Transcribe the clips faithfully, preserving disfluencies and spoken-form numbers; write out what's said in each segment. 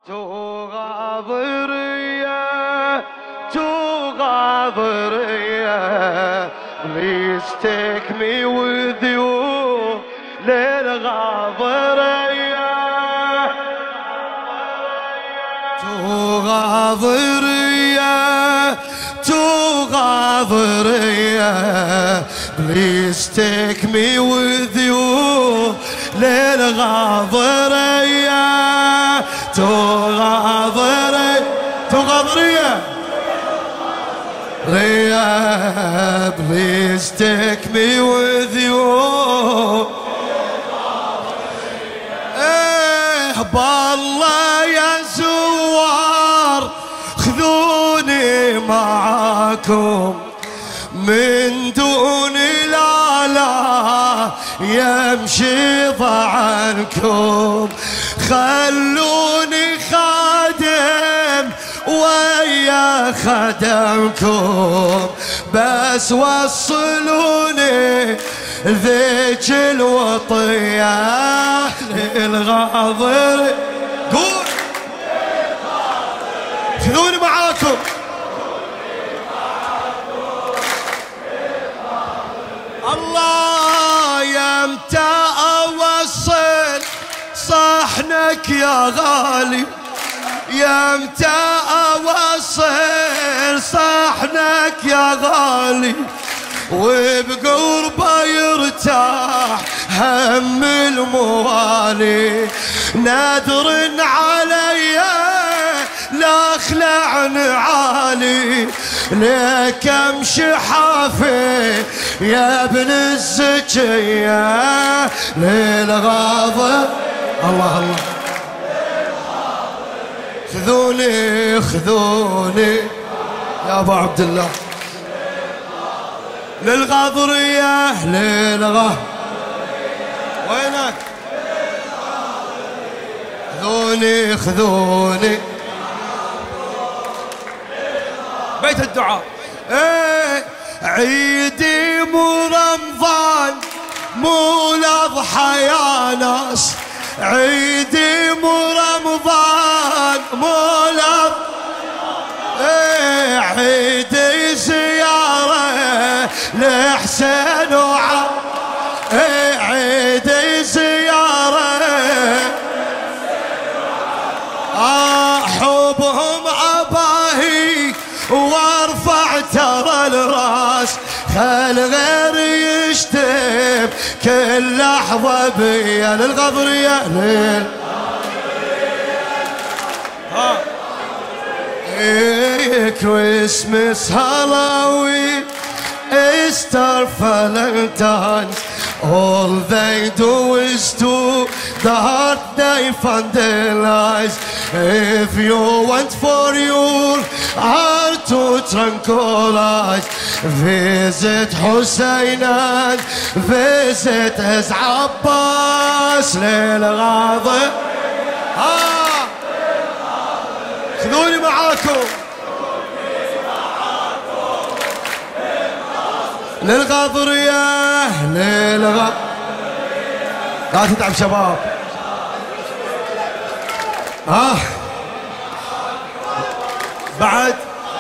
تغاضرية تغاضرية Please take me with you للغاضرية تغاضرية تغاضرية Please take me with you للغاضرية تغاضرية تغاضرية ريا Please take me with you ايه بالله يا زوار خذوني معاكم من دون لا لا يمشي ضعنكم خلوني خادم ويا خدمكم بس وصلوني ذيك الوطية للغاضر قول خذوني معاكم الله يمتى اوصل صحنك يا غالي يمتى اوصل صحنك يا غالي وبقربه يرتاح هم الموالي نادر علي لا اخلع نعالي ليك امشي حافي يا ابن الزكيه للغاضب الله الله خذوني خذوني يا ابو عبد الله للغاضرية للغا وينك خذوني خذوني بيت الدعاء ايه عيدي مو رمضان مو الاضحى يا ناس عيدي مو رمضان مو الاضحى ايه عيدي زيارة لحسين وعم ايه عيدي زيارة آه حبهم اباهي وارفع ترى الراس خل غير يشتم كل لحظة بيا للغضرية ليل ها Christmas, Halloween, Easter, Valentine's. All they do is to the heart they vandalize. If you want for your heart to tranquilize, visit Hussein and visit his Abbas. للغاضب ها خذوني معاكم للغاضرية للغا لا تتعب شباب ها بعد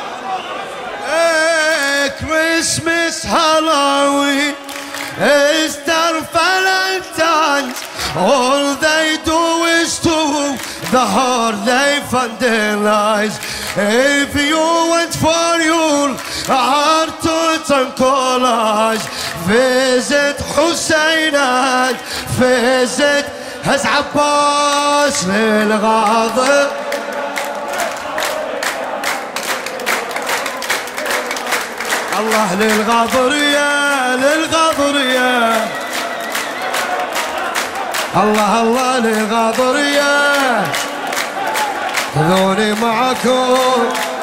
ايه كريسمس هالوين Easter Valentine's all they do is to the heart they vandalize. If you want for your heart to tranquilize, visit Hussein and visit his Abbas للغاضب الله للغاضرية للغاضرية الله الله للغاضرية خذوني معكم